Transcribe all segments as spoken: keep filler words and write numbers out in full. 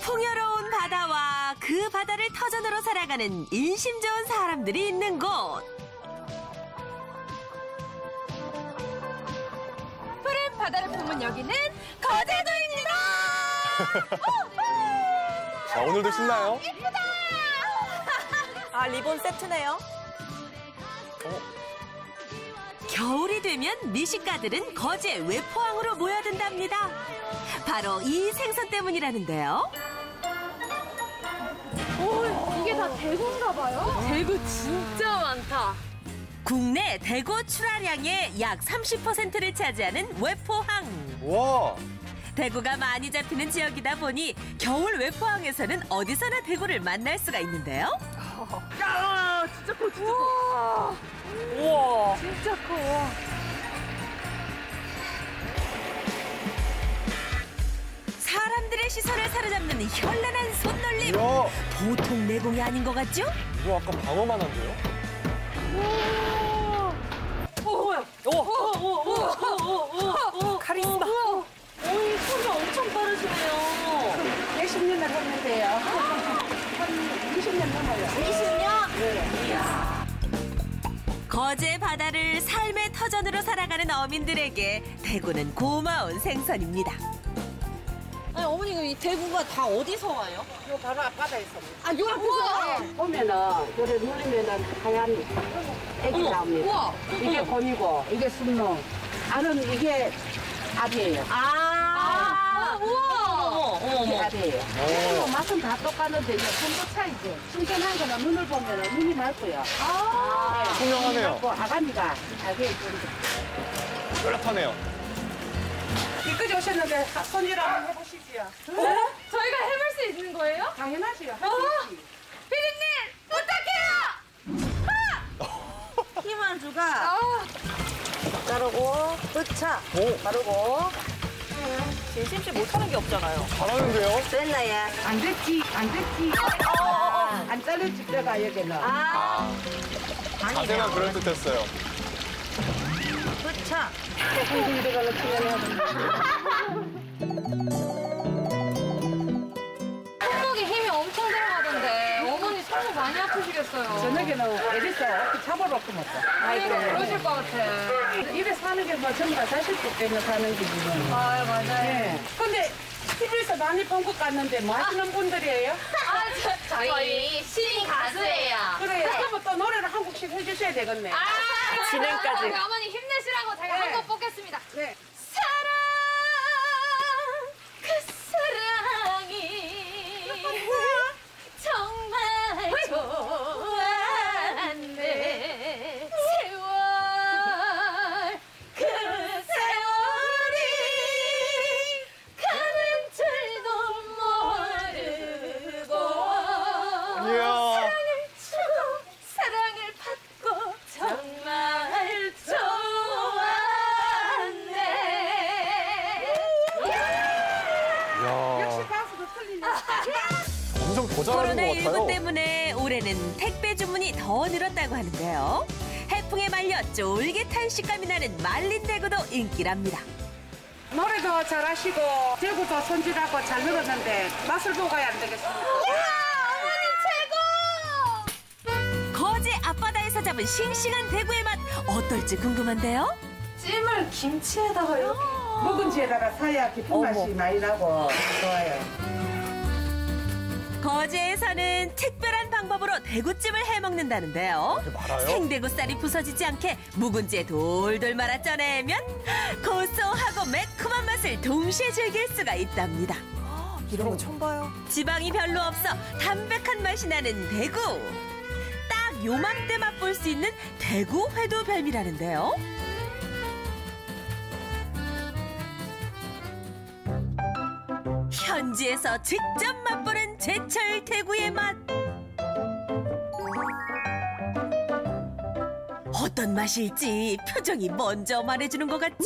풍요로운 바다와 그 바다를 터전으로 살아가는 인심 좋은 사람들이 있는 곳. 푸른 바다를 품은 여기는 거제도입니다. 자, 오늘도 신나요? 예쁘다. 아, 리본 세트네요. 어? 겨울이 되면 미식가들은 거제 외포항으로 모여든답니다. 바로 이 생선 때문이라는데요. 오, 이게 다 대구인가 봐요? 대구 진짜 많다. 국내 대구 출하량의 약 삼십 퍼센트를 차지하는 외포항. 와! 대구가 많이 잡히는 지역이다 보니 겨울 외포항에서는 어디서나 대구를 만날 수가 있는데요. 야, 진짜 커, 진짜 커. 우와. 진짜 커. 사람들의 시선을 사로잡는 현란한 손놀림. 이야, 보통 내공이 아닌 것 같죠? 이거 아까 방어만 한데요? 오, 오. 오, 카리스마. 오이 손이 엄청 빠르시네요. 몇십 년을 했는데요. 한 이십 년 넘어요. 이십 년? 네. 거제 바다를 삶의 터전으로 살아가는 어민들에게 대구는 고마운 생선입니다. 아니, 어머니, 그럼 이 대구가 다 어디서 와요? 요 바로 앞바다에서. 아, 요 앞에서. 보면은, 요래 누르면은 하얀 애기 나옵니다. 우와. 이게 곰이고, 이게 순농. 알은 이게 알이에요. 아, 우와. 어머, 어머, 이게 어머. 알이에요. 그리고 맛은 다 똑같은데, 이제 정도 차이지. 신선한 거는 눈을 보면은 눈이 맑고요. 아. 투명하네요. 그 아가미가 알게 좀 뚜렷하네요. 이까지 오셨는데 손질 한번 해보시지요. 네? 저희가 해볼 수 있는 거예요? 당연하지요. 어? 피디님, 부탁해요! 힘만주가 아, 자르고, 으차. 오, 바르고. 지금 심씨 못하는 게 없잖아요. 잘하는데요? 됐나, 얘? 안 됐지, 안 됐지. 안 잘렸지, 뼈가 여기는. 아. 자세만 그럴듯했어요. 으차. 손질 들어가는 손목에 힘이 엄청 들어가던데 어머니 손목 많이 아프시겠어요. 저녁에는 애리서 잡아놓고 먹고. 아이고, 그러실 것 같아. 입에 사는 게 뭐 전부 다 자식들 때문에 사는 게 지금. 아, 맞아요. 네. 근데 티비에서 많이 본 것 같는데 뭐 하시는 분들이에요? 아, 저, 저희 신인 가수예요. 그래, 그러면 또 노래를 한 곡씩 해주셔야 되겠네. 아, 진행까지. 우리 어머니 힘내시라고 제가 네. 한 곡 뽑겠습니다. 네. 사랑, 그 사랑이 정말 좋았네. 세월, 그 세월이 가는 줄도 모르고 이야. 사랑을 주고 사랑을 받고 정말 좋았네. 이야, 가수도 틀리네. 엄청 더 잘하는 것 코로나십구 같아요. 때문에 올해는 택배 주문이 더 늘었다고 하는데요. 해풍에 말려 쫄깃한 식감이 나는 말린 대구도 인기랍니다. 노래도 잘하시고 대구도 손질하고 잘 늘었는데 맛을 보고 가야 안 되겠습니까? 거제 앞바다에서 잡은 싱싱한 대구의 맛 어떨지 궁금한데요. 찜을 김치에다가 이렇게. 묵은지에다가 사야 깊은 어머. 맛이 많이 나고 좋아요. 거제에서는 특별한 방법으로 대구찜을 해먹는다는데요. 말아요? 생대구살이 부서지지 않게 묵은지에 돌돌 말아 쪄내면 고소하고 매콤한 맛을 동시에 즐길 수가 있답니다. 이런 거 처음 봐요. 지방이 별로 없어 담백한 맛이 나는 대구. 딱 요맘때 맛볼 수 있는 대구 회도 별미라는데요. 현지에서 직접 맛보는 제철 대구의 맛. 어떤 맛일지 표정이 먼저 말해주는 것 같죠?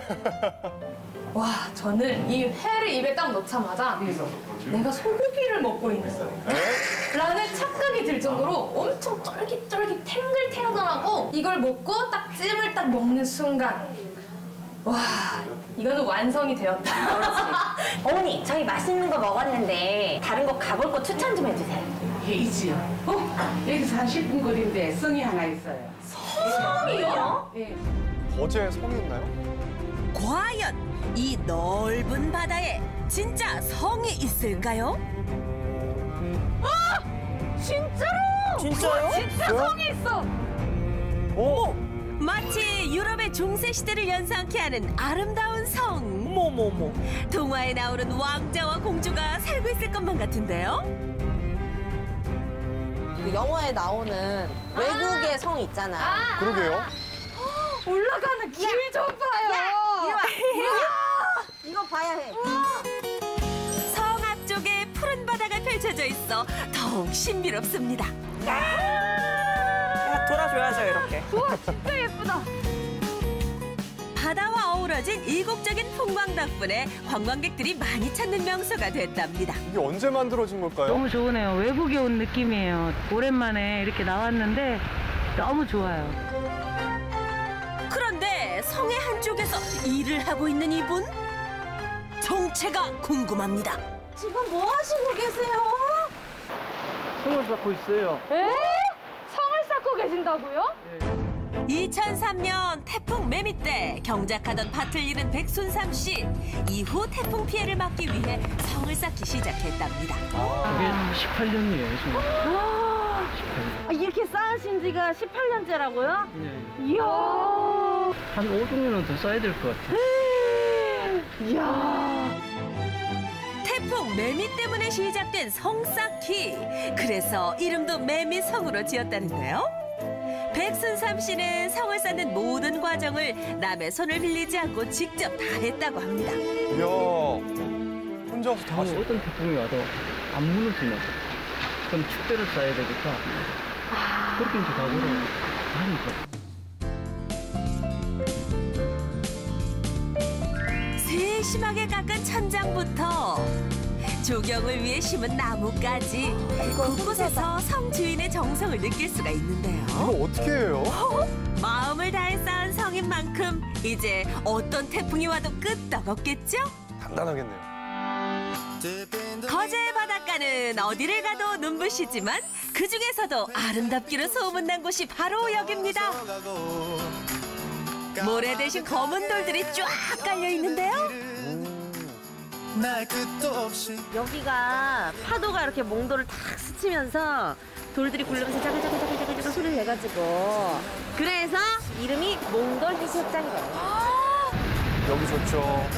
와, 저는 이 회를 입에 딱 넣자마자 내가 소고기를 먹고 있는 라는 착각이 들 정도로 엄청 쫄깃쫄깃 탱글탱글하고 이걸 먹고 딱 찜을 딱 먹는 순간 와, 이거는 완성이 되었다. 어머니, 저희 맛있는 거 먹었는데 다른 거 가볼 거 추천 좀 해주세요. 예, 있지요. 어? 여기서 한 십 분 거리인데 성이 하나 있어요. 성이요? 예. 거제에 성이 있나요? 과연 이 넓은 바다에 진짜 성이 있을까요? 진짜로? 진짜요? 진짜 뭐야? 성이 있어. 오! 마치 유럽의 중세 시대를 연상케 하는 아름다운 성. 어머머머. 동화에 나오는 왕자와 공주가 살고 있을 것만 같은데요. 그 영화에 나오는 외국의 성 있잖아. 그러게요. 올라가는 길 좀 봐요. 이거 봐야 해. 성 앞쪽에 푸른 바다가 펼쳐져 있어 더욱 신비롭습니다. 야, 돌아줘야죠, 이렇게. 우와, 진짜 예쁘다. 바다와 어우러진 이국적인 풍광 덕분에 관광객들이 많이 찾는 명소가 됐답니다. 이게 언제 만들어진 걸까요? 너무 좋으네요. 외국에 온 느낌이에요. 오랜만에 이렇게 나왔는데 너무 좋아요. 그런데 성의 한쪽에서 일을 하고 있는 이분? 정체가 궁금합니다. 지금 뭐 하시고 계세요? 성을 쌓고 있어요. 에? 성을 쌓고 계신다고요? 이천삼 년 태풍 매미 때 경작하던 밭을 잃은 백순삼 씨. 이후 태풍 피해를 막기 위해 성을 쌓기 시작했답니다. 그게 십팔 년이에요, 지금. 아, 이렇게 쌓으신 지가 십팔 년째라고요? 네. 이야. 한 오백 년은 더 쌓아야 될 것 같아요. 이야. 태풍 매미 때문에 시작된 성 쌓기. 그래서 이름도 매미성으로 지었다는데요. 백순삼 씨는 성을 쌓는 모든 과정을 남의 손을 빌리지 않고 직접 다 했다고 합니다. 이야. 혼자서 다 다음에 하시 어떤 태풍이 와도 안 무너지면 그럼 축대를 쌓아야 되니까 그렇게 이제 각오로 하니까. 세심하게 깎은 천장부터 조경을 위해 심은 나무까지 곳곳에서 성 주인의 정성을 느낄 수가 있는데요. 이거 어떻게 해요? 마음을 다해 쌓은 성인 만큼 이제 어떤 태풍이 와도 끄떡없겠죠? 단단하겠네요. 거제의 바닷가는 어디를 가도 눈부시지만 그중에서도 아름답기로 소문난 곳이 바로 여기입니다. 모래 대신 검은 돌들이 쫙 깔려 있는데요. 여기가 파도가 이렇게 몽돌을 탁 스치면서 돌들이 굴르면서 자글자글자글자글 소리를 내가지고 그래서 이름이 몽돌 해수욕장이거든요. 여기 좋죠.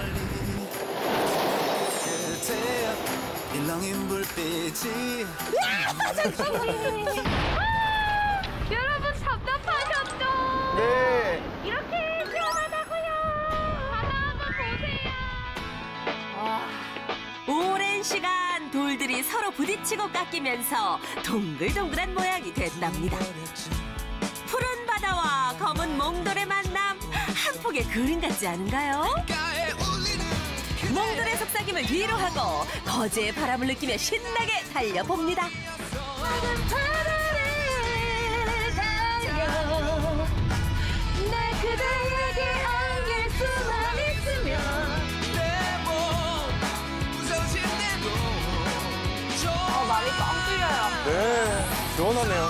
일렁인 불빛이 여러분 답답하셨죠? 네. 이렇게 시원하다고요. 바다 한번 보세요. 오랜 시간 돌들이 서로 부딪히고 깎이면서 동글동글한 모양이 됐답니다. 푸른 바다와 검은 몽돌의 만남, 한 폭의 그림 같지 않은가요? 몽돌의 속삭임을 뒤로 하고 거제의 바람을 느끼며 신나게 달려봅니다. 날 그대에게 안길 수만 있으면 어, 마음이 뻥 뚫려요. 네. 시원하네요.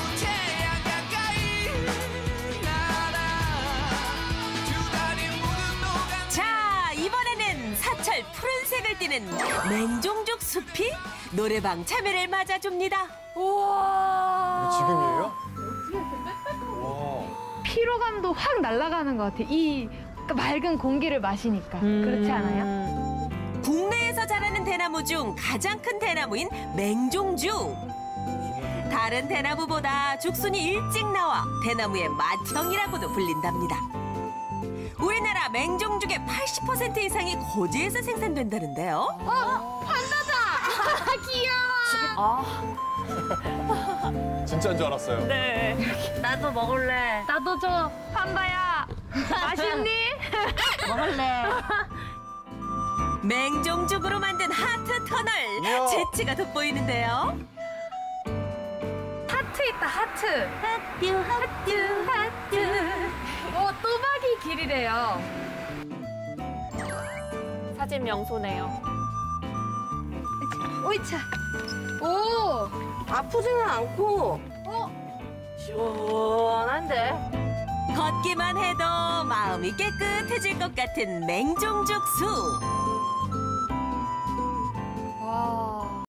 자, 이번에는 사철 푸른색을 띠는 맹종죽 숲이 노래방 참여를 맞아줍니다. 우와. 이게 지금이에요? 와. 피로감도 확 날아가는 것 같아. 이 맑은 공기를 마시니까. 그렇지 않아요? 국내에서 자라는 대나무 중 가장 큰 대나무인 맹종죽. 다른 대나무보다 죽순이 일찍 나와 대나무의 맏형이라고도 불린답니다. 우리나라 맹종죽의 팔십 퍼센트 이상이 거제에서 생산된다는데요. 어, 판다다. 귀여워. 진짜인 줄 알았어요. 네. 나도 먹을래. 나도 줘. 판다야. 맛있니? 먹을래. 맹종죽으로 만든 하트 터널. 이야. 재치가 돋보이는데요. 하트 있다, 하트. 하트, 하트, 하트. 어, 또박이 길이래요. 사진 명소네요. 오이차. 오. 아프지는 않고 어. 시원한데. 걷기만 해도 마음이 깨끗해질 것 같은 맹종죽수.